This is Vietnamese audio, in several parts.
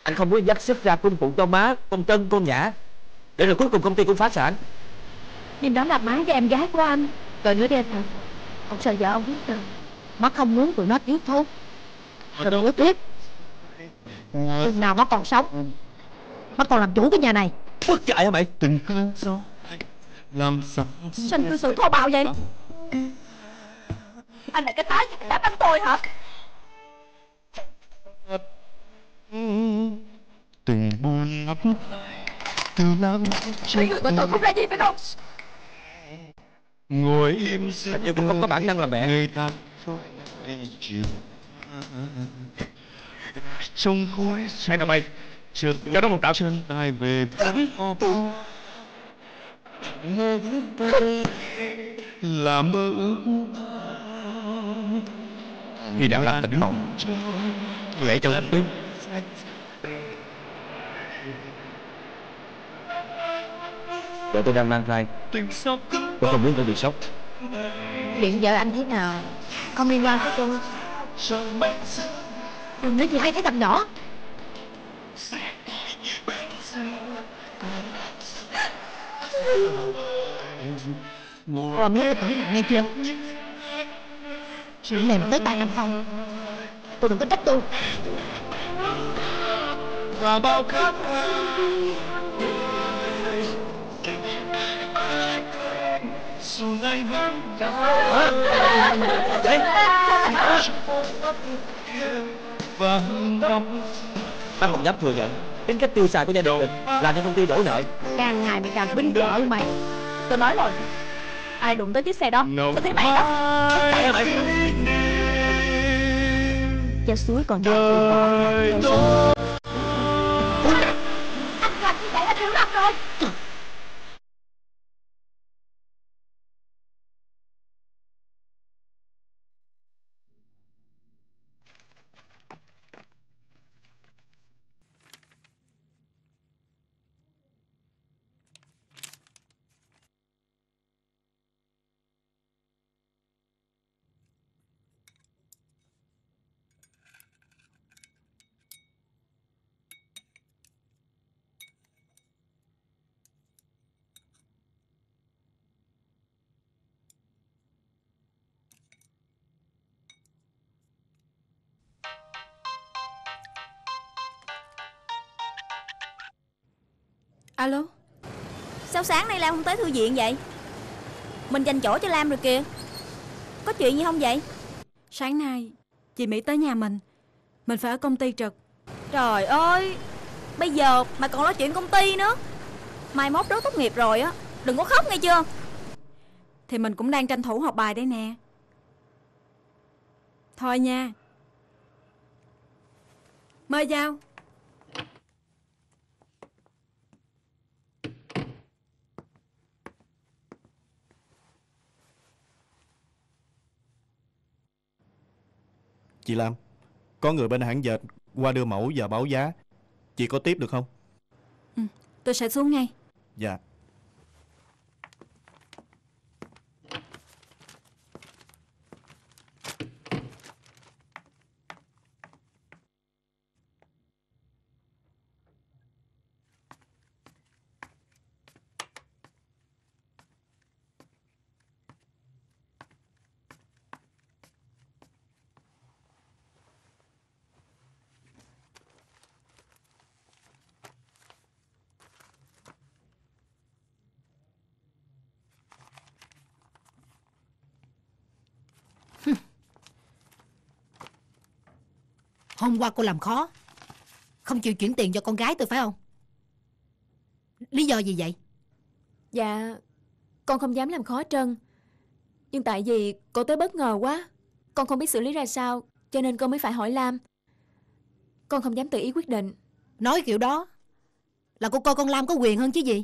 Anh không muốn dắt sức ra cung phụ cho má, con Trân, con Nhã, để rồi cuối cùng công ty cũng phá sản. Nhưng đó là má và em gái của anh. Rồi nữa đi anh hả? Ông sợ vợ ông biết rồi. Má không muốn tụi nó thiếu thốn. Rồi đâu biết. Chừng nào nó còn sống, má còn làm chủ cái nhà này. Bất chạy hả mày? Từng cơn gió làm sao Sao anh cư xử thô bạo vậy? Anh là cái tái đã đánh tôi hả? từng buồn ngắm từ lắm Mấy người của tôi cũng ra gì phải không? ngồi im Hình như cũng không có bản năng là mẹ. người ta thôi đi chiều trong khói Hay là mày trượt cho nó một đạo chân tay về là mơ ước khi đã là tỉnh hồn lệ trong tim. Vợ tôi đang mang thai, tôi không muốn tôi bị sốc. Chuyện vợ anh thế nào không liên quan tới tôi. Đừng nói gì hay thấy thằng nhỏ. Ôm nhớ tôi nghe chưa? Chuyện này mà tới tay anh không, tôi đừng có trách tôi. và bao khát dù ngày vẫn Vậy và hương năm bác không dám thừa nhận tính cách tiêu xài của gia đình mình làm cho công ty đổ nợ. Càng ngày mày càng binh vợ mày. Tôi nói rồi, ai đụng tới chiếc xe đó tôi thấy mày đó. Tại sao mày? Cha suối còn đời tôi anh làm như vậy anh hiểu lầm rồi. Alo. Sao sáng nay Lam không tới thư viện vậy? Mình dành chỗ cho Lam rồi kìa. Có chuyện gì không vậy? Sáng nay chị Mỹ tới nhà mình phải ở công ty trực. Trời ơi, bây giờ mà còn nói chuyện công ty nữa. Mai mốt đứa tốt nghiệp rồi á, đừng có khóc nghe chưa? Thì mình cũng đang tranh thủ học bài đây nè. Thôi nha. Mời vào. Chị Lam, có người bên hãng dệt qua đưa mẫu và báo giá. Chị có tiếp được không? Tôi sẽ xuống ngay. Dạ. Hôm qua cô làm khó, không chịu chuyển tiền cho con gái tôi phải không? Lý do gì vậy? Dạ, con không dám làm khó Trân. Nhưng tại vì cô tới bất ngờ quá, con không biết xử lý ra sao, cho nên con mới phải hỏi Lam. Con không dám tự ý quyết định. Nói kiểu đó là cô coi con Lam có quyền hơn chứ gì.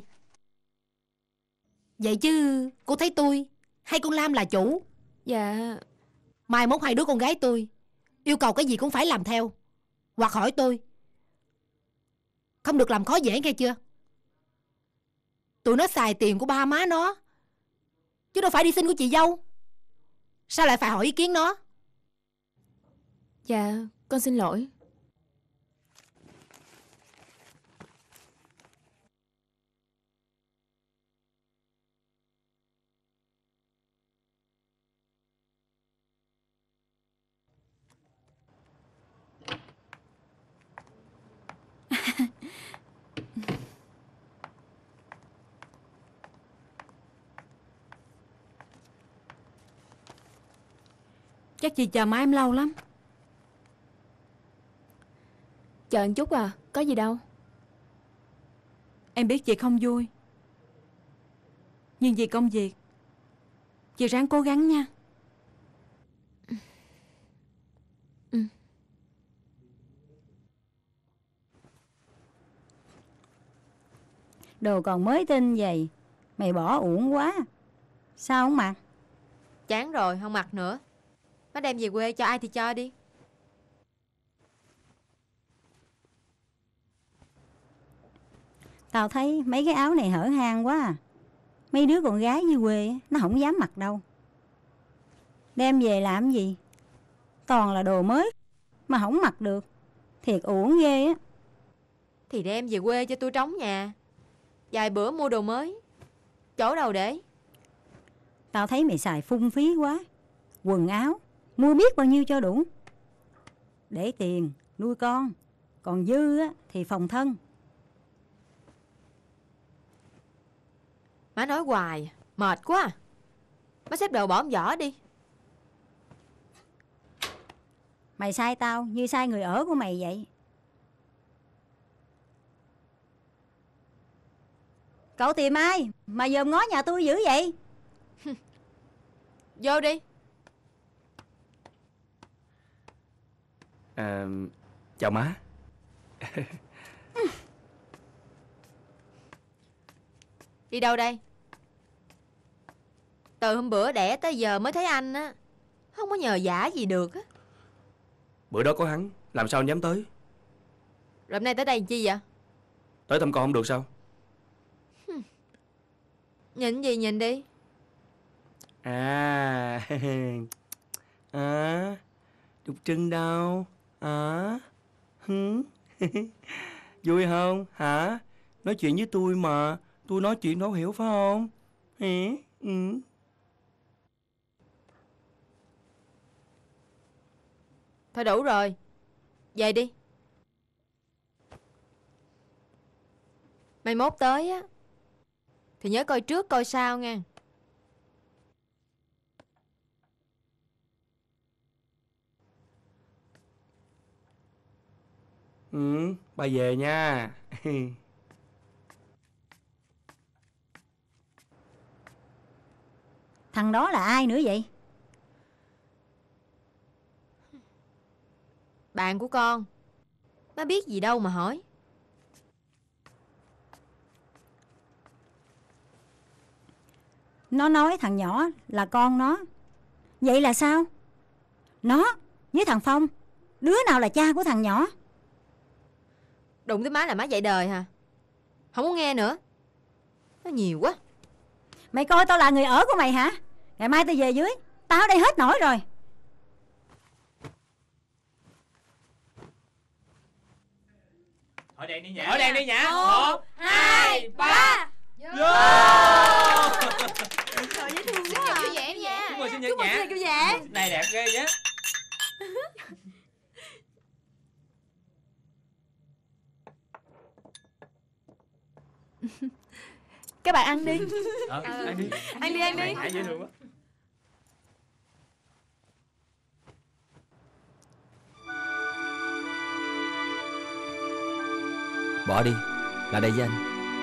Vậy chứ cô thấy tôi hay con Lam là chủ? Dạ. Mai mốt hai đứa con gái tôi yêu cầu cái gì cũng phải làm theo, hoặc hỏi tôi. Không được làm khó dễ nghe chưa? Tụi nó xài tiền của ba má nó, chứ đâu phải đi xin của chị dâu. Sao lại phải hỏi ý kiến nó? Dạ, con xin lỗi. Chắc chị chờ má em lâu lắm. Chờ một chút à, có gì đâu. Em biết chị không vui, nhưng vì công việc chị ráng cố gắng nha. Đồ còn mới tinh vậy, mày bỏ uổng quá. Sao không mặc? Chán rồi, không mặc nữa. Má đem về quê cho ai thì cho đi. Tao thấy mấy cái áo này hở hang quá à. Mấy đứa con gái dưới quê nó không dám mặc đâu. Đem về làm gì? Toàn là đồ mới mà không mặc được. Thiệt uổng ghê á. Thì đem về quê cho tôi trống nhà. Vài bữa mua đồ mới, chỗ đâu để? Tao thấy mày xài phung phí quá. Quần áo mua biết bao nhiêu cho đủ. Để tiền nuôi con, còn dư á thì phòng thân. Má nói hoài, mệt quá à. Má xếp đồ bỏ ông giỏ đi. Mày sai tao như sai người ở của mày vậy. Cậu tìm ai mà dòm ngó nhà tôi dữ vậy? Vô đi. Chào má. Đi đâu đây? Từ hôm bữa đẻ tới giờ mới thấy anh á. Không có nhờ vả gì được á. Bữa đó có hắn, làm sao anh dám tới? Rồi hôm nay tới đây làm chi vậy? Tới thăm con không được sao? Nhìn gì nhìn đi. À, Trúc Trưng đâu? Vui không hả? Nói chuyện với tôi mà. Tôi nói chuyện đâu hiểu phải không? Thôi đủ rồi. Về đi. Mai mốt tới á thì nhớ coi trước coi sau nha. Bà về nha. Thằng đó là ai nữa vậy? Bạn của con. Má biết gì đâu mà hỏi. Nó nói thằng nhỏ là con nó. Vậy là sao? Nó với thằng Phong, đứa nào là cha của thằng nhỏ? Đụng tới má là má dạy đời hả? Không có nghe nữa. Nó nhiều quá. Mày coi tao là người ở của mày hả? Ngày mai tao về dưới, tao ở đây hết nổi rồi. Hỏi đèn đi Nhã. Hỏi đèn đi Nhã. 1, 2, 3. Vô. Trời dễ thương quá à. Vui vẻ nha. Chúc mừng sinh nhật Nhã. Vui vẻ. Này đẹp ghê vậy. Các bạn ăn đi. Ăn đi. Ăn đi, ăn đi. Nhã dễ thương quá. Bỏ đi, lại đây với anh.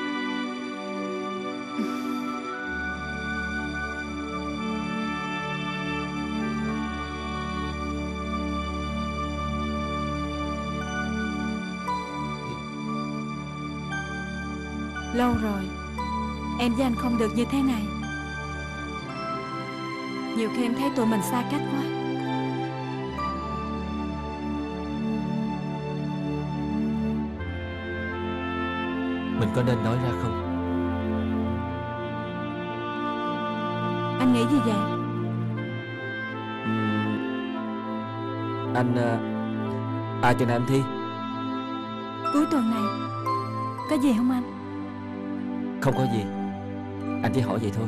Lâu rồi em với anh không được như thế này. Nhiều khi em thấy tụi mình xa cách quá. Mình có nên nói ra không? Anh nghĩ gì vậy? Anh cho Nam Thi. Cuối tuần này có gì không anh? Không có gì. Anh chỉ hỏi vậy thôi.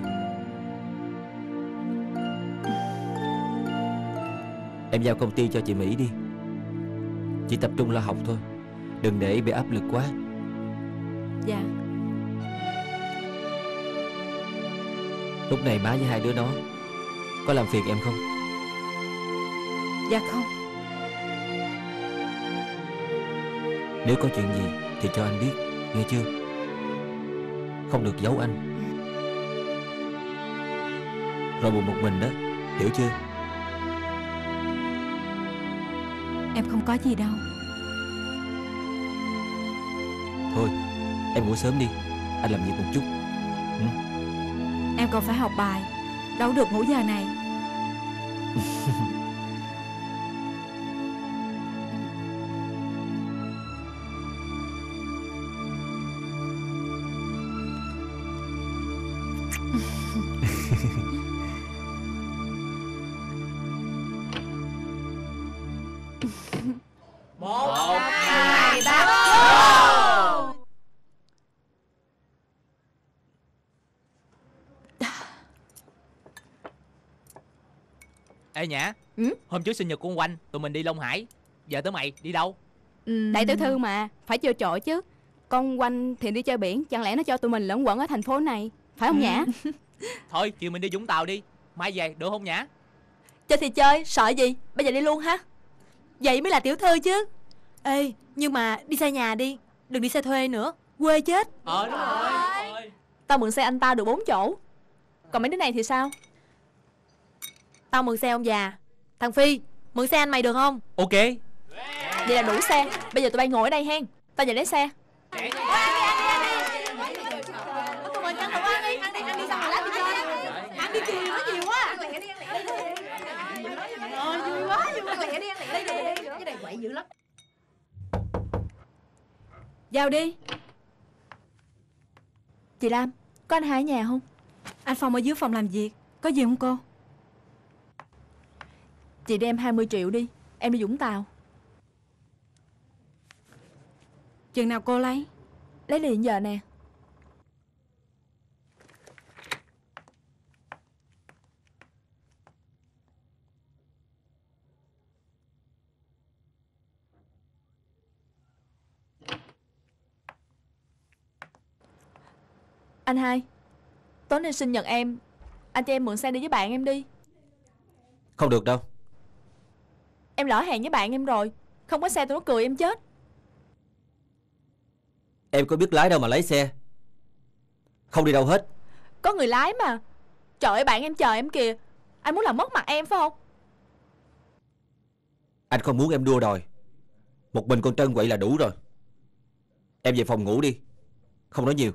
Em giao công ty cho chị Mỹ đi. Chị tập trung lo học thôi, đừng để bị áp lực quá. Dạ. Lúc này má với hai đứa nó có làm phiền em không? Dạ không. Nếu có chuyện gì thì cho anh biết, nghe chưa? Không được giấu anh. Rồi buồn một mình đó, hiểu chưa? Em không có gì đâu. Thôi, em ngủ sớm đi, anh làm việc một chút. Em còn phải học bài, đâu được ngủ giờ này. Một, hai, ba, go! Ê Nhã, hôm trước sinh nhật của ông Oanh, tụi mình đi Long Hải. Giờ tới mày, đi đâu? Đại tiểu thư mà, phải chơi trội chứ. Con Oanh thì đi chơi biển, chẳng lẽ nó cho tụi mình lẫn quẩn ở thành phố này, phải không Nhã? Thôi, chiều mình đi Vũng Tàu đi. Mai về, được không Nhã? Chơi thì chơi, sợ gì? Bây giờ đi luôn ha. Vậy mới là tiểu thư chứ. Ê, nhưng mà đi xe nhà đi, đừng đi xe thuê nữa, quê chết. Đúng rồi. Tao mượn xe anh tao được 4 chỗ. Còn mấy đứa này thì sao? Tao mượn xe ông già. Thằng Phi, mượn xe anh mày được không? Ok. Vậy là đủ xe. Bây giờ tụi bay ngồi ở đây hen. Tao về lấy xe. Vào đi. Chị Lam, có anh Hai ở nhà không? Anh Phong ở dưới phòng làm việc. Có gì không cô? Chị đem 20 triệu đi. Em đi Vũng Tàu. Chừng nào cô lấy? Lấy liền giờ nè. Anh Hai, tối nay sinh nhật em, anh cho em mượn xe đi với bạn em đi. Không được đâu. Em lỡ hẹn với bạn em rồi, không có xe tụi nó cười em chết. Em có biết lái đâu mà lấy xe. Không đi đâu hết. Có người lái mà. Trời ơi, bạn em chờ em kìa. Anh muốn làm mất mặt em phải không? Anh không muốn em đua đòi. Một mình con Trân vậy là đủ rồi. Em về phòng ngủ đi, không nói nhiều.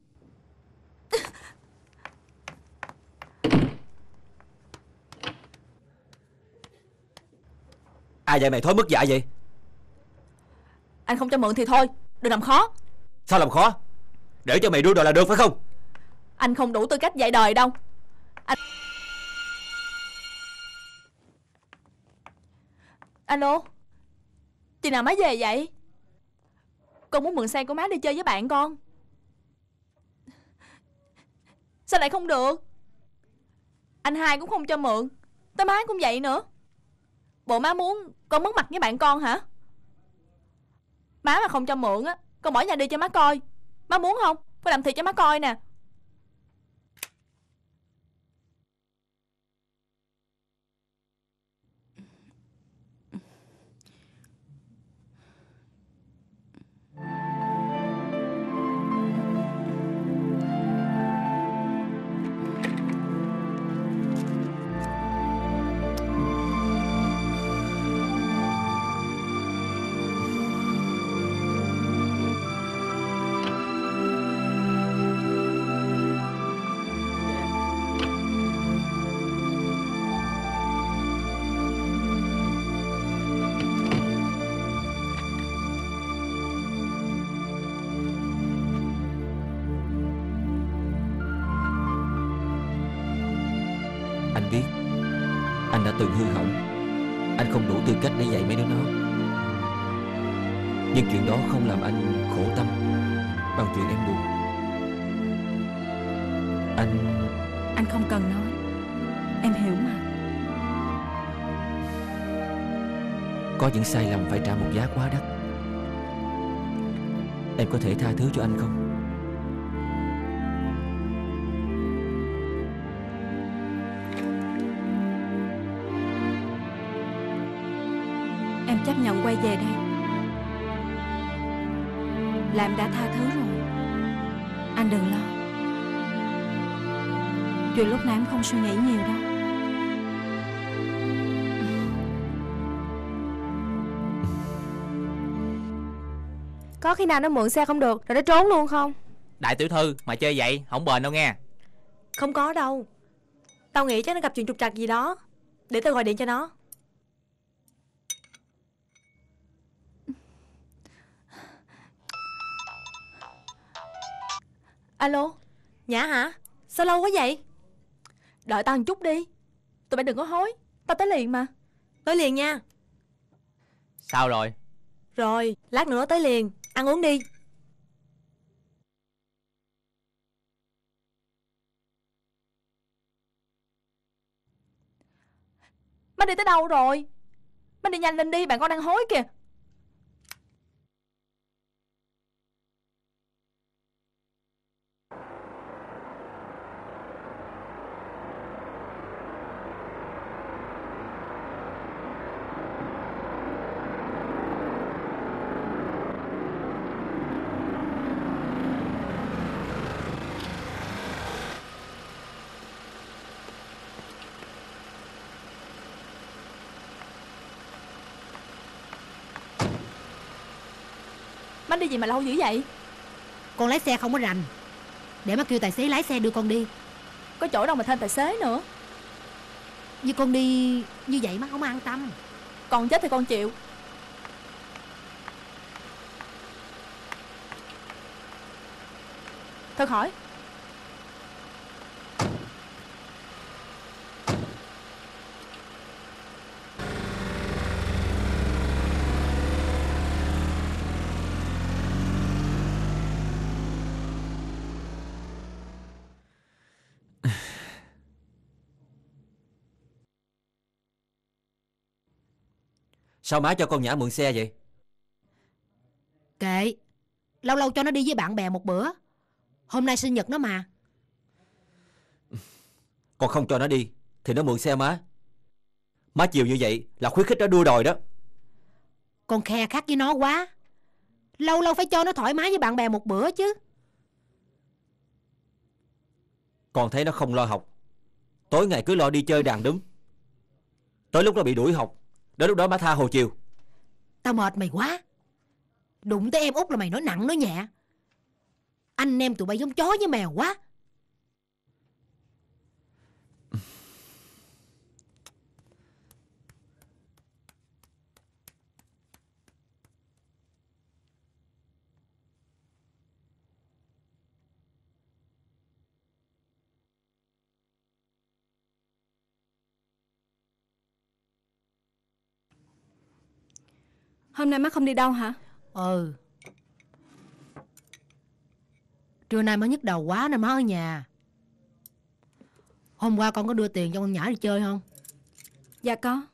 Ai dạy mày thối mất dạ vậy? Anh không cho mượn thì thôi, đừng làm khó. Sao làm khó? Để cho mày đua đòi là được phải không? Anh không đủ tư cách dạy đời đâu. Anh... Alo, chị nào má về vậy? Con muốn mượn xe của má đi chơi với bạn con. Sao lại không được? Anh Hai cũng không cho mượn, tới má cũng vậy nữa. Bộ má muốn con mất mặt với bạn con hả? Má mà không cho mượn á, con bỏ nhà đi cho má coi. Má muốn không? Con làm thiệt cho má coi nè. Anh biết anh đã từng hư hỏng. Anh không đủ tư cách để dạy mấy đứa nó. Nhưng chuyện đó không làm anh khổ tâm bằng chuyện em buồn. Anh không cần nói. Em hiểu mà. Có những sai lầm phải trả một giá quá đắt. Em có thể tha thứ cho anh không? chấp nhận quay về đây là em đã tha thứ rồi. Anh đừng lo. Dù lúc này em không suy nghĩ nhiều đâu. Có khi nào nó mượn xe không được rồi nó trốn luôn không? Đại tiểu thư mà chơi vậy không bền đâu nghe. Không có đâu. Tao nghĩ chắc nó gặp chuyện trục trặc gì đó. Để tao gọi điện cho nó. Alo, Nhã hả? Sao lâu quá vậy? Đợi tao một chút đi. Tụi bay đừng có hối. Tao tới liền mà. Tới liền nha. Sao rồi? Rồi, lát nữa tới liền. Ăn uống đi. Bác đi tới đâu rồi? Bác đi nhanh lên đi, bạn con đang hối kìa. Bánh đi gì mà lâu dữ vậy? Con lái xe không có rành. Để má kêu tài xế lái xe đưa con đi. Có chỗ đâu mà thêm tài xế nữa. Như con đi như vậy má không an tâm. Con chết thì con chịu. Thôi khỏi. Sao má cho con Nhã mượn xe vậy? Kệ. Lâu lâu cho nó đi với bạn bè một bữa. Hôm nay sinh nhật nó mà. Con không cho nó đi thì nó mượn xe má. Má chiều như vậy là khuyến khích nó đua đòi đó. Con khe khắt với nó quá. Lâu lâu phải cho nó thoải mái với bạn bè một bữa chứ. Con thấy nó không lo học. Tối ngày cứ lo đi chơi đàn đúng. Tới lúc nó bị đuổi học, đến lúc đó má tha hồ chiều. Tao mệt mày quá. Đụng tới em út là mày nói nặng nói nhẹ. Anh em tụi bay giống chó với mèo quá. Hôm nay má không đi đâu hả? Ừ. Trưa nay má nhức đầu quá nên má ở nhà. Hôm qua con có đưa tiền cho con Nhã đi chơi không? Dạ có.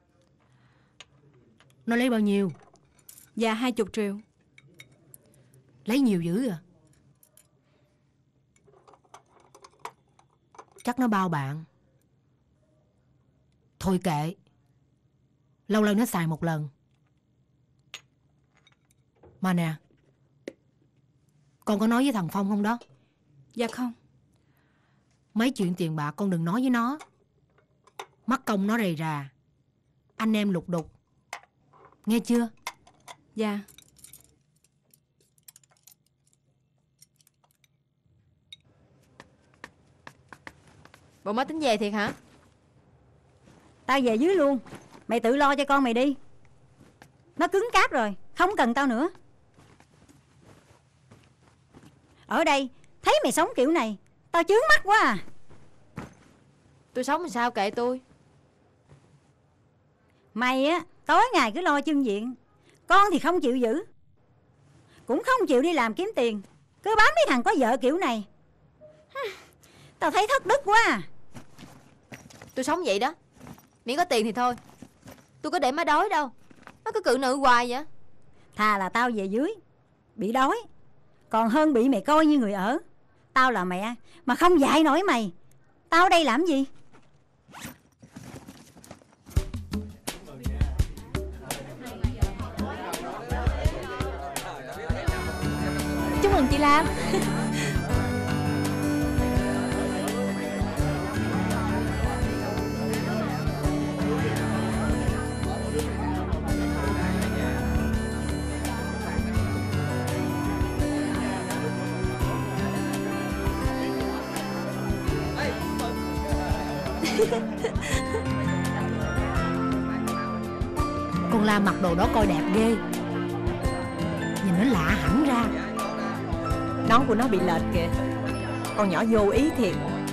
Nó lấy bao nhiêu? Dạ 20 triệu. Lấy nhiều dữ à? Chắc nó bao bạn. Thôi kệ. Lâu lâu nó xài một lần. Mà nè, con có nói với thằng Phong không đó? Dạ không. Mấy chuyện tiền bạc con đừng nói với nó. Mắc công nó rầy rà. Anh em lục đục. Nghe chưa? Dạ. Bộ má tính về thiệt hả? Tao về dưới luôn. Mày tự lo cho con mày đi. Nó cứng cáp rồi, không cần tao nữa. Ở đây thấy mày sống kiểu này, tao chướng mắt quá à. Tôi sống làm sao kệ tôi. Mày á, tối ngày cứ lo chưng diện. Con thì không chịu giữ, cũng không chịu đi làm kiếm tiền, cứ bám mấy thằng có vợ kiểu này. Tao thấy thất đức quá à. Tôi sống vậy đó. Miễn có tiền thì thôi. Tôi có để má đói đâu. Má cứ cự nữ hoài vậy. Thà là tao về dưới bị đói còn hơn bị mày coi như người ở. Tao là mẹ mà không dạy nổi mày, tao ở đây làm gì? mừng chị Lam. Con Lam mặc đồ đó coi đẹp ghê. Nhìn nó lạ hẳn ra. Nón của nó bị lệch kìa. Con nhỏ vô ý thiệt.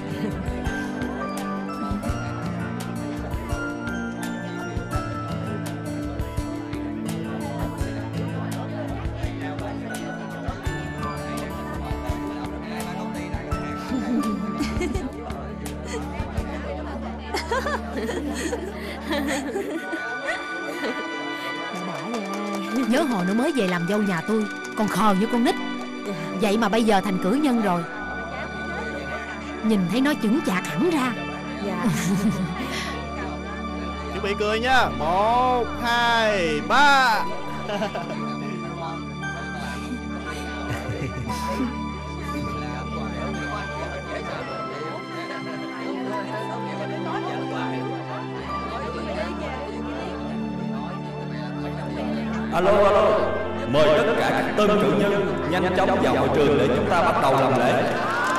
Nhớ hồi nó mới về làm dâu nhà tôi còn khờ như con nít. Vậy mà bây giờ thành cử nhân rồi. Nhìn thấy nó chững chạc hẳn ra. Dạ. Chuẩn bị cười nha. 1, 2, 3. Alo, mời tất cả các tân cử nhân nhanh chóng vào hội trường để chúng ta bắt đầu làm lễ.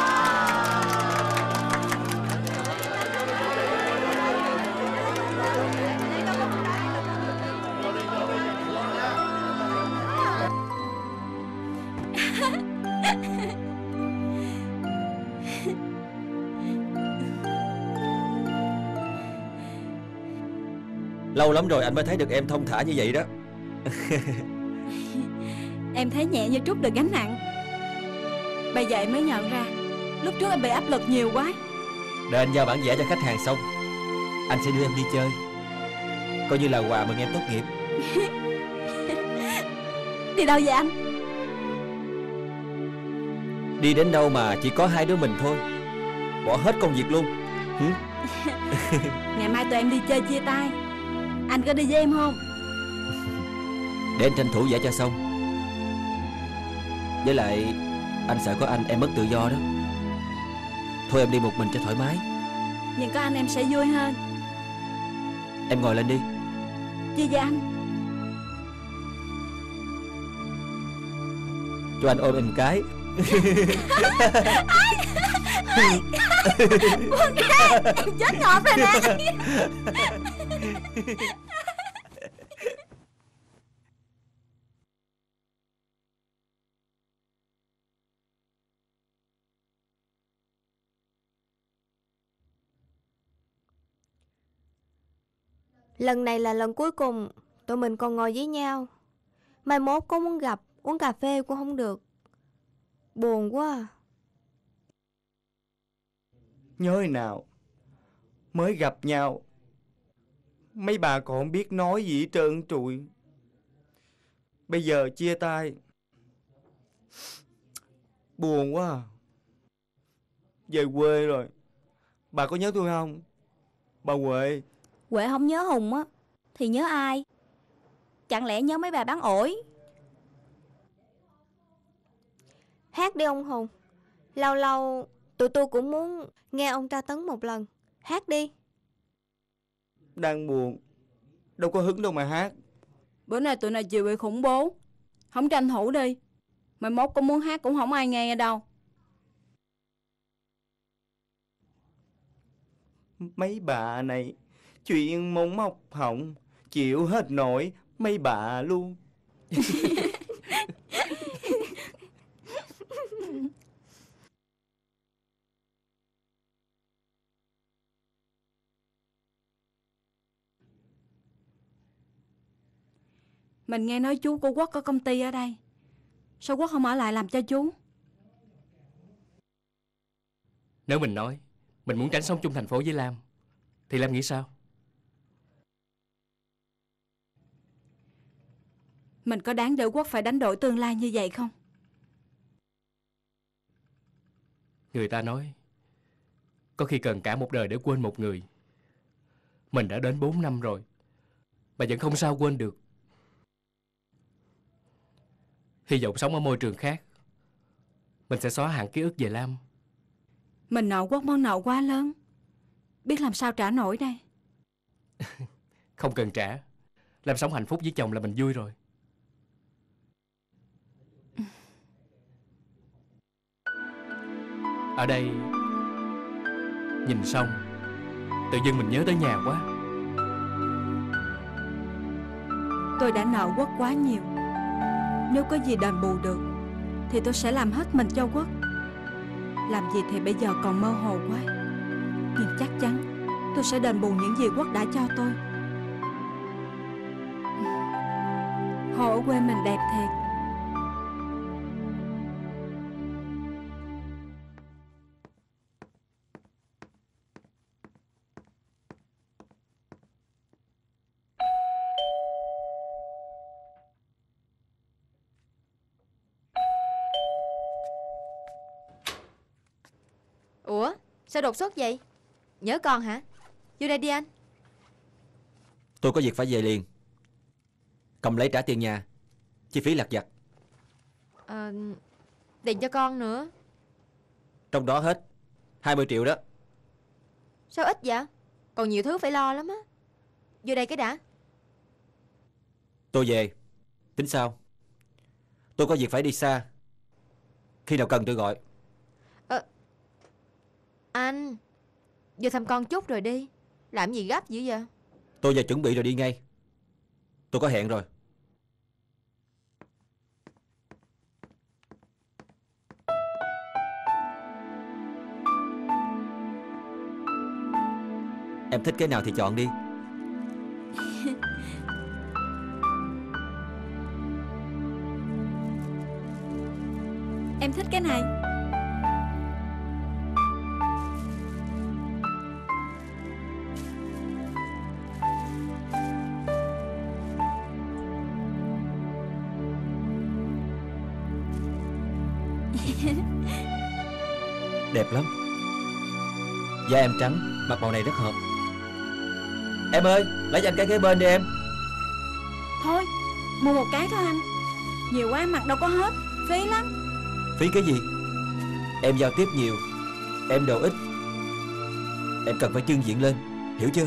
Lâu lắm rồi anh mới thấy được em thông thả như vậy đó. Em thấy nhẹ như trút được gánh nặng. Bây giờ em mới nhận ra lúc trước em bị áp lực nhiều quá. Để anh giao bản vẽ cho khách hàng xong, anh sẽ đưa em đi chơi, coi như là quà mừng em tốt nghiệp. Đi đâu vậy anh? Đi đến đâu mà chỉ có hai đứa mình thôi. Bỏ hết công việc luôn. Ngày mai tụi em đi chơi chia tay. Anh có đi với em không? Để anh tranh thủ vẽ cho xong. Với lại anh sợ có anh em mất tự do đó. Thôi em đi một mình cho thoải mái. Nhưng có anh em sẽ vui hơn. Em ngồi lên đi. Chi vậy anh? Cho anh ôm em cái. Buông ra, em chết ngọt rồi nè. Lần này là lần cuối cùng tụi mình còn ngồi với nhau. Mai mốt có muốn gặp, uống cà phê cũng không được. Buồn quá à. Nhớ hồi nào mới gặp nhau, mấy bà còn không biết nói gì hết trơn trụi. Bây giờ chia tay, buồn quá à. Về quê rồi. Bà có nhớ tôi không, bà Huệ? Huệ không nhớ Hùng á thì nhớ ai? Chẳng lẽ nhớ mấy bà bán ổi? Hát đi ông Hùng. Lâu lâu tụi tôi cũng muốn nghe ông tra tấn một lần. Hát đi. Đang buồn, đâu có hứng đâu mà hát. Bữa nay tụi này chịu bị khủng bố. Không tranh thủ đi. Mai mốt có muốn hát cũng không ai nghe đâu. Mấy bà này chuyện mông móc họng, chịu hết nổi mấy bà luôn. Mình nghe nói chú của Quốc có công ty ở đây. Sao Quốc không ở lại làm cho chú? Nếu mình nói mình muốn tránh sống chung thành phố với Lam thì Lam nghĩ sao? Mình có đáng để Quốc phải đánh đổi tương lai như vậy không? Người ta nói có khi cần cả một đời để quên một người. Mình đã đến 4 năm rồi mà vẫn không sao quên được. Hy vọng sống ở môi trường khác, Mình sẽ xóa hẳn ký ức về Lam. Mình nợ Quốc món nợ quá lớn, biết làm sao trả nổi đây. Không cần trả. Lam sống hạnh phúc với chồng là mình vui rồi. Ở đây nhìn xong, tự dưng mình nhớ tới nhà quá. Tôi đã nợ Quốc quá nhiều. Nếu có gì đền bù được thì tôi sẽ làm hết mình cho Quốc. Làm gì thì bây giờ còn mơ hồ quá. Nhưng chắc chắn tôi sẽ đền bù những gì Quốc đã cho tôi. Hồ ở quê mình đẹp thiệt. Ủa sao đột xuất vậy? Nhớ con hả? Vô đây đi anh. Tôi có việc phải về liền. Cầm lấy trả tiền nhà, chi phí lặt vặt. Tiền cho con nữa. Trong đó hết 20 triệu đó. Sao ít vậy? Còn nhiều thứ phải lo lắm á. Vô đây cái đã. Tôi về, tính sao? Tôi có việc phải đi xa. Khi nào cần tôi gọi. Anh vô thăm con chút rồi đi. Làm gì gấp dữ vậy? Tôi giờ chuẩn bị rồi đi ngay. Tôi có hẹn rồi. Em thích cái nào thì chọn đi. Em thích cái này. Đẹp lắm. Da em trắng, mặc màu này rất hợp. Em ơi, lấy cho anh cái kế bên đi em. Thôi, mua một cái thôi anh. Nhiều quá mặc đâu có hết, phí lắm. Phí cái gì? Em giao tiếp nhiều, em đồ ít, em cần phải trưng diện lên, hiểu chưa?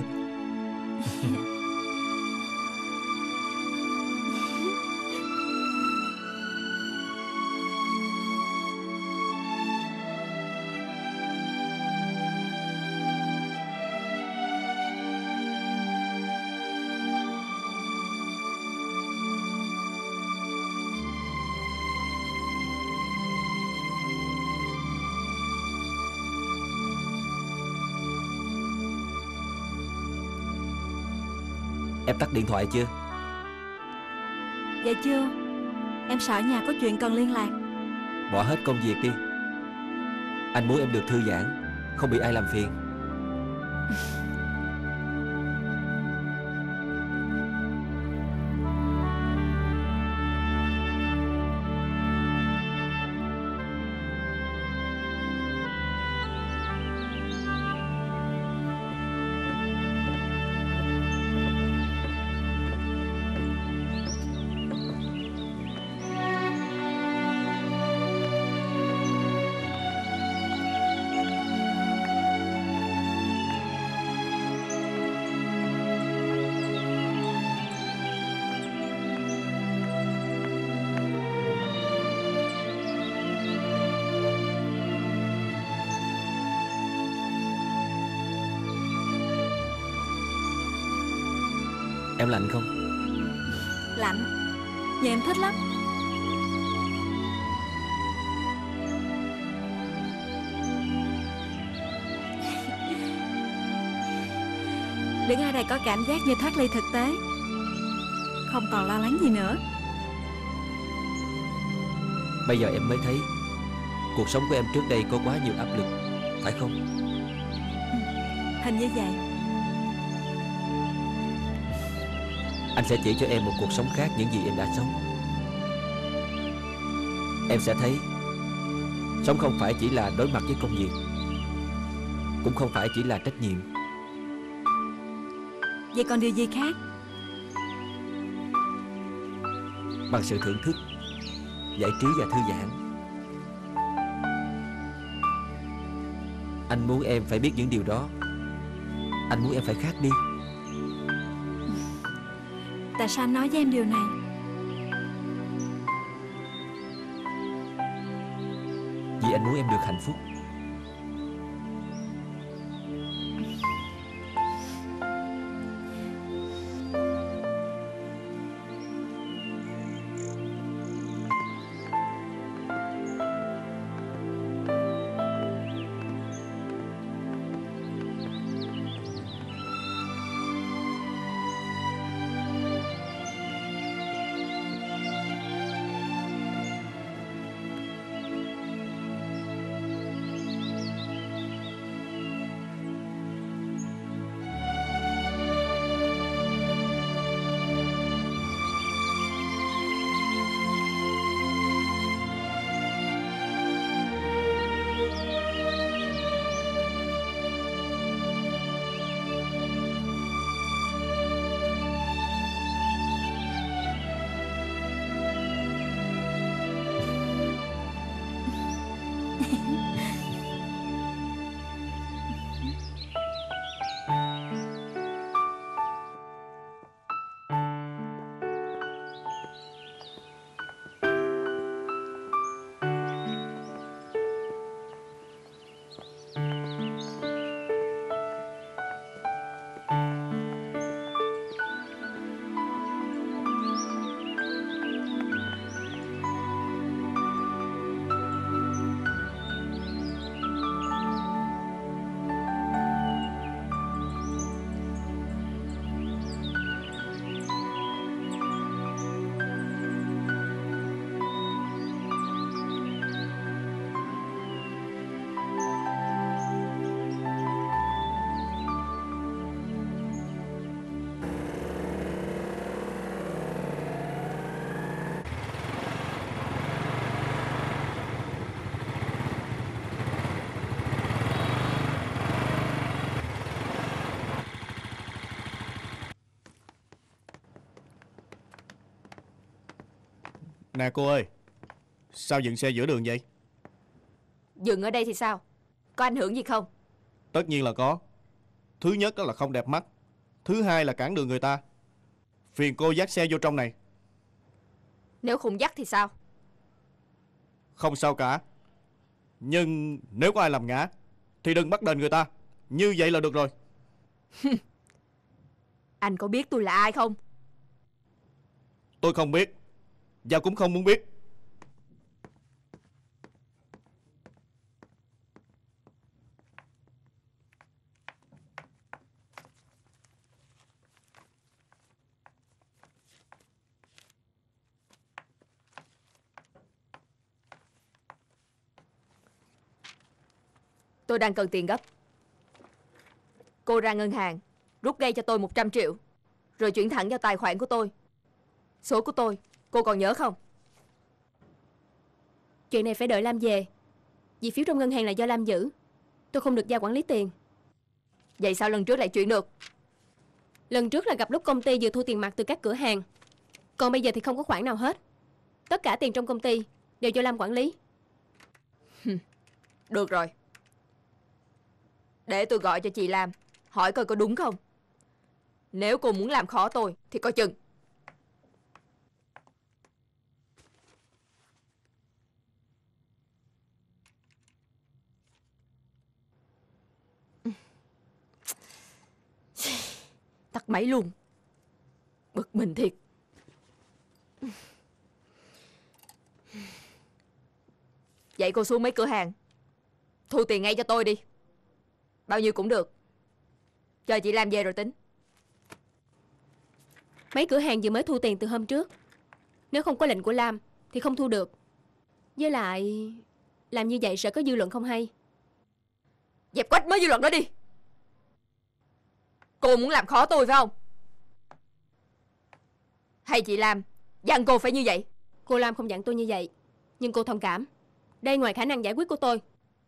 Em tắt điện thoại chưa? Dạ chưa. Em sợ nhà có chuyện cần liên lạc. Bỏ hết công việc đi. Anh muốn em được thư giãn, không bị ai làm phiền. Em lạnh không? Lạnh. Nhưng em thích lắm. Đứng ở đây có cảm giác như thoát ly thực tế, không còn lo lắng gì nữa. Bây giờ em mới thấy cuộc sống của em trước đây có quá nhiều áp lực, phải không? Hình như vậy. Anh sẽ chỉ cho em một cuộc sống khác những gì em đã sống. Em sẽ thấy sống không phải chỉ là đối mặt với công việc, cũng không phải chỉ là trách nhiệm. Vậy còn điều gì khác? Bằng sự thưởng thức, giải trí và thư giãn. Anh muốn em phải biết những điều đó. Anh muốn em phải khác đi. Tại sao anh nói với em điều này? Vì anh muốn em được hạnh phúc. Nè cô ơi, sao dừng xe giữa đường vậy? Dừng ở đây thì sao? Có ảnh hưởng gì không? Tất nhiên là có. Thứ nhất đó là không đẹp mắt. Thứ hai là cản đường người ta. Phiền cô dắt xe vô trong này. Nếu không dắt thì sao? Không sao cả. Nhưng nếu có ai làm ngã thì đừng bắt đền người ta. Như vậy là được rồi. Anh có biết tôi là ai không? Tôi không biết, và cũng không muốn biết. Tôi đang cần tiền gấp. Cô ra ngân hàng rút ngay cho tôi 100 triệu, rồi chuyển thẳng vào tài khoản của tôi. Số của tôi cô còn nhớ không? Chuyện này phải đợi Lam về, vì phiếu trong ngân hàng là do Lam giữ. Tôi không được giao quản lý tiền. Vậy sao lần trước lại chuyển được? Lần trước là gặp lúc công ty vừa thu tiền mặt từ các cửa hàng, còn bây giờ thì không có khoản nào hết. Tất cả tiền trong công ty đều do Lam quản lý. Được rồi, để tôi gọi cho chị Lam, hỏi coi có đúng không. Nếu cô muốn làm khó tôi thì coi chừng. Tắt máy luôn. Bực mình thiệt. Vậy cô xuống mấy cửa hàng thu tiền ngay cho tôi đi. Bao nhiêu cũng được. Chờ chị Lam về rồi tính. Mấy cửa hàng vừa mới thu tiền từ hôm trước. Nếu không có lệnh của Lam thì không thu được. Với lại làm như vậy sợ có dư luận không hay. Dẹp quách mới dư luận đó đi. Cô muốn làm khó tôi phải không? Hay chị Lam dặn cô phải như vậy? Cô Lam không dặn tôi như vậy, nhưng cô thông cảm. Đây ngoài khả năng giải quyết của tôi.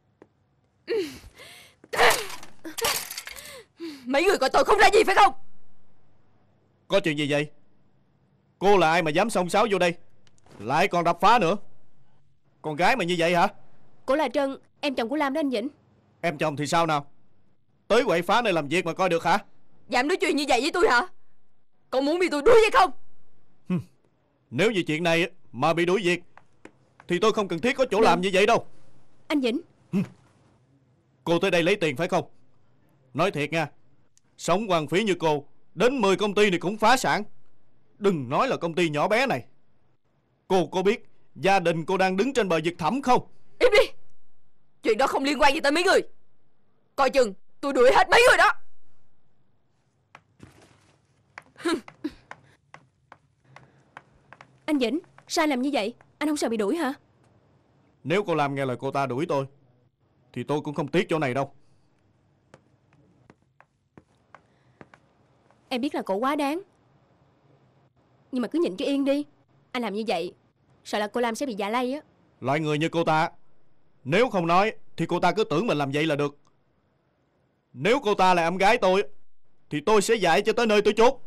Mấy người coi tôi không ra gì phải không? Có chuyện gì vậy? Cô là ai mà dám xông xáo vô đây, lại còn đập phá nữa? Con gái mà như vậy hả? Cô là Trân, em chồng của Lam đó anh Vĩnh. Em chồng thì sao nào? Tới quậy phá nơi làm việc mà coi được hả? Dám nói chuyện như vậy với tôi hả? Con muốn bị tôi đuổi hay không? Nếu như chuyện này mà bị đuổi việc thì tôi không cần thiết có chỗ làm như vậy đâu. Anh Vĩnh. Cô tới đây lấy tiền phải không? Nói thiệt nha, sống hoang phí như cô, đến 10 công ty này cũng phá sản. Đừng nói là công ty nhỏ bé này. Cô có biết gia đình cô đang đứng trên bờ vực thẳm không? Im đi. Chuyện đó không liên quan gì tới mấy người. Coi chừng tôi đuổi hết mấy người đó. Anh Vĩnh, sao anh làm như vậy? Anh không sợ bị đuổi hả? Nếu cô làm nghe lời cô ta đuổi tôi thì tôi cũng không tiếc chỗ này đâu. Em biết là cổ quá đáng, nhưng mà cứ nhịn cho yên đi. Anh làm như vậy sợ là cô Lam sẽ bị dạ lây á. Loại người như cô ta, nếu không nói thì cô ta cứ tưởng mình làm vậy là được. Nếu cô ta là em gái tôi thì tôi sẽ dạy cho tới nơi tới chốt.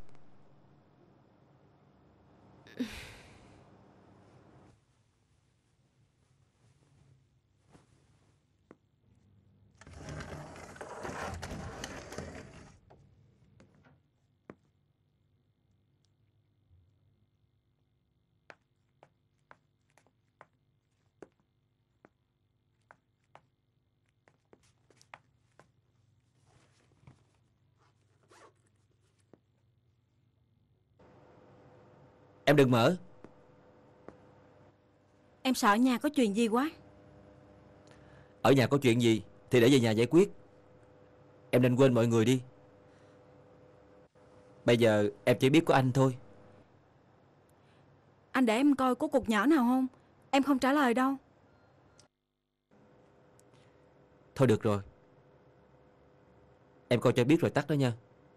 Em đừng mở. Em sợ nhà có chuyện gì quá. Ở nhà có chuyện gì thì để về nhà giải quyết. Em nên quên mọi người đi. Bây giờ em chỉ biết có anh thôi. Anh để em coi có cuộc nhỏ nào không? Em không trả lời đâu. Thôi được rồi. Em coi cho biết rồi tắt đó nha.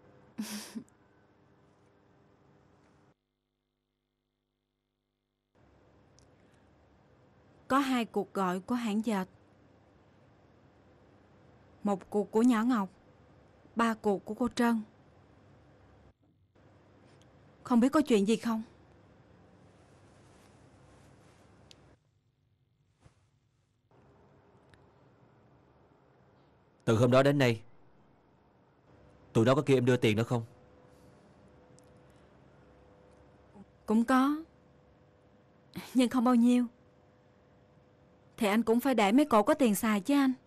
Có 2 cuộc gọi của hãng dệt, 1 cuộc của nhỏ Ngọc, 3 cuộc của cô Trân. Không biết có chuyện gì không? Từ hôm đó đến nay, tụi nó có kêu em đưa tiền nữa không? Cũng có, nhưng không bao nhiêu. Thì anh cũng phải để mấy cổ có tiền xài chứ anh.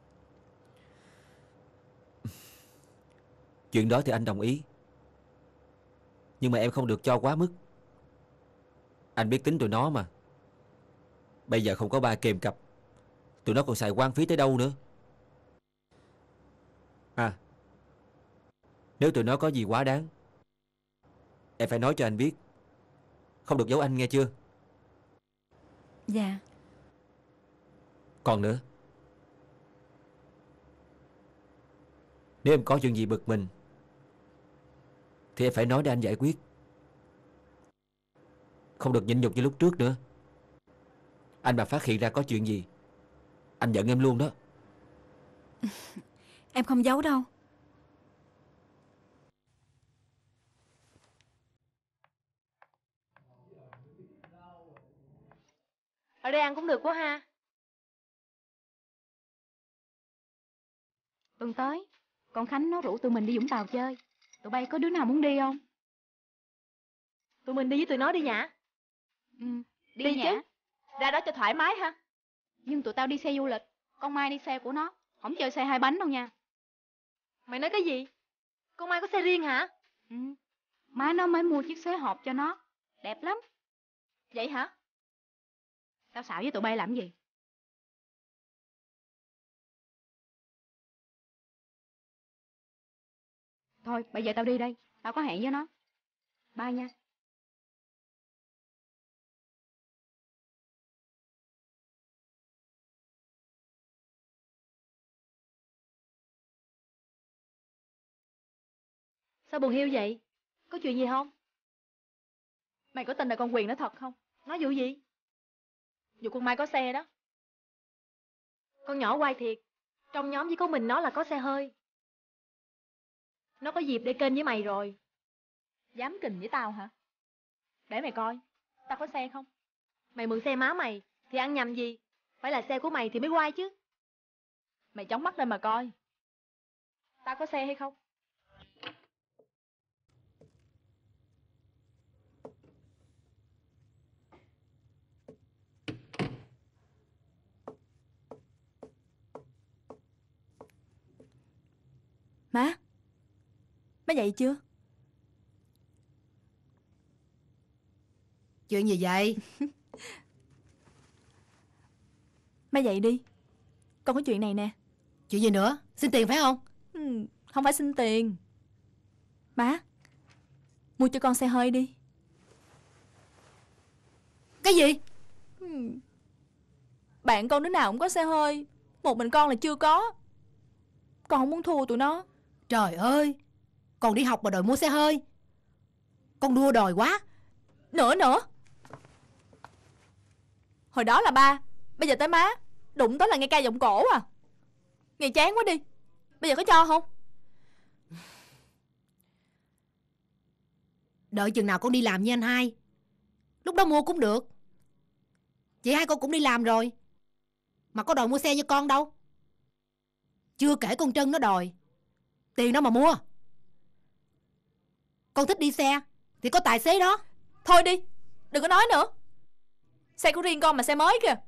Chuyện đó thì anh đồng ý. Nhưng mà em không được cho quá mức. Anh biết tính tụi nó mà. Bây giờ không có ba kèm cặp, tụi nó còn xài hoang phí tới đâu nữa. À, nếu tụi nó có gì quá đáng, em phải nói cho anh biết. Không được giấu anh nghe chưa? Dạ. Còn nữa, nếu em có chuyện gì bực mình thì em phải nói để anh giải quyết. Không được nhịn nhục như lúc trước nữa. Anh mà phát hiện ra có chuyện gì, anh giận em luôn đó. Em không giấu đâu. Ở đây ăn cũng được quá ha. Tuần tới, con Khánh nó rủ tụi mình đi Vũng Tàu chơi. Tụi bay có đứa nào muốn đi không? Tụi mình đi với tụi nó đi Nhã. Đi chứ. Ra đó cho thoải mái ha. Nhưng tụi tao đi xe du lịch, con Mai đi xe của nó, không chơi xe 2 bánh đâu nha. Mày nói cái gì? Con Mai có xe riêng hả? Má nó mới mua chiếc xế hộp cho nó, đẹp lắm. Vậy hả? Tao xạo với tụi bay làm gì? Thôi, bây giờ tao đi đây, tao có hẹn với nó. Bye nha. Sao buồn hiu vậy? Có chuyện gì không? Mày có tin là con Quyền nó thật không? Nói vụ gì? Vụ con Mai có xe đó. Con nhỏ quay thiệt. Trong nhóm chỉ có mình nó là có xe hơi. Nó có dịp để kênh với mày rồi. Dám kình với tao hả? Để mày coi, tao có xe không? Mày mượn xe má mày thì ăn nhầm gì? Phải là xe của mày thì mới quay chứ. Mày chóng mắt lên mà coi. Tao có xe hay không? Má dậy chưa? Chuyện gì vậy? Má dậy đi. Con có chuyện này nè. Chuyện gì nữa? Xin tiền phải không? Không phải xin tiền. Má, mua cho con xe hơi đi. Cái gì? Bạn con đứa nào cũng có xe hơi, một mình con là chưa có. Con không muốn thua tụi nó. Trời ơi, còn đi học mà đòi mua xe hơi. Con đua đòi quá. Nữa. Hồi đó là ba, bây giờ tới má. Đụng tới là nghe ca giọng cổ à. Nghe chán quá đi. Bây giờ có cho không? Đợi chừng nào con đi làm với anh hai, lúc đó mua cũng được. Chị hai con cũng đi làm rồi, mà có đòi mua xe cho con đâu. Chưa kể con Trân nó đòi tiền đó mà mua. Con thích đi xe thì có tài xế đó. Thôi đi, đừng có nói nữa. Xe của riêng con mà xe mới kìa.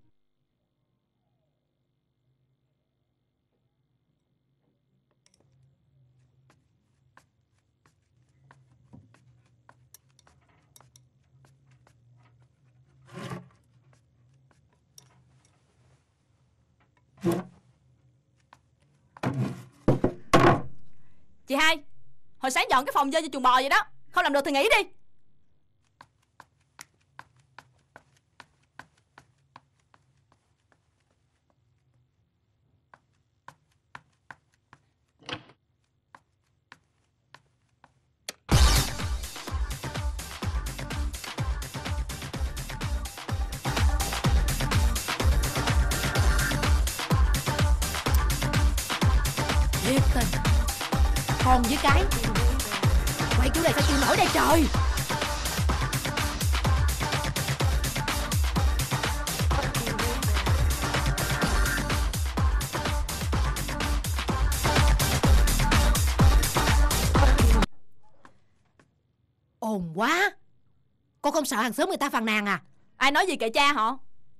Chị hai, hồi sáng dọn cái phòng chơi cho chuồng bò vậy đó. Không làm được thì nghỉ đi. Thiệt tình, con với cái quay kiểu này sao chịu nổi đây trời. Ồn quá. Con không sợ hàng xóm người ta phàn nàn à? Ai nói gì kệ cha họ.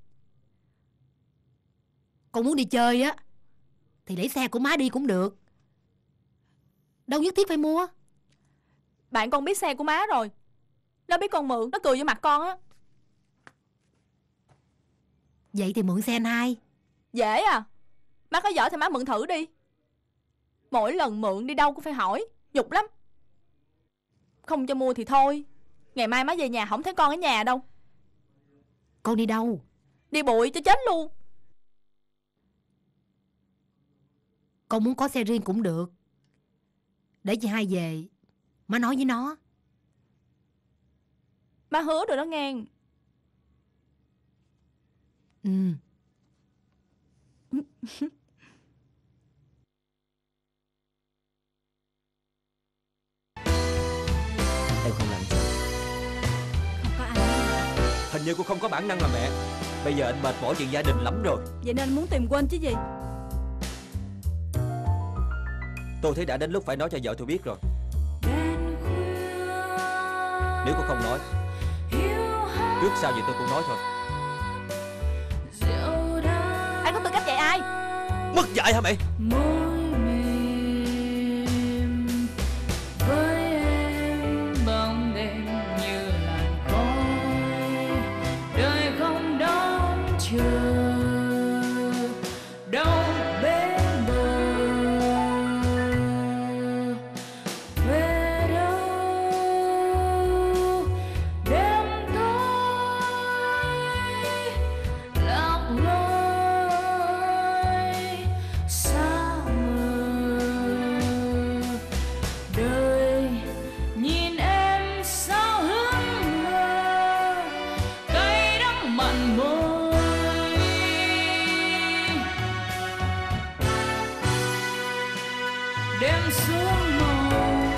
Con muốn đi chơi á thì lấy xe của má đi cũng được, đâu nhất thiết phải mua. Bạn con biết xe của má rồi. Nó biết con mượn, nó cười vô mặt con á. Vậy thì mượn xe anh hai. Dễ à. Má có giỏi thì má mượn thử đi. Mỗi lần mượn đi đâu cũng phải hỏi, nhục lắm. Không cho mua thì thôi. Ngày mai má về nhà không thấy con ở nhà đâu. Con đi đâu? Đi bụi cho chết luôn. Con muốn có xe riêng cũng được, để chị hai về má nói với nó. Má hứa rồi đó ngang. Em không làm sao? Không có ai. Hình như cô không có bản năng làm mẹ. Bây giờ anh mệt mỏi chuyện gia đình lắm rồi. Vậy nên muốn tìm quên chứ gì. Tôi thấy đã đến lúc phải nói cho vợ tôi biết rồi. Nếu cô không nói, trước sau gì tôi cũng nói thôi. Anh có tư cách dạy ai? Mất dạy hả mày? đêm xuống màu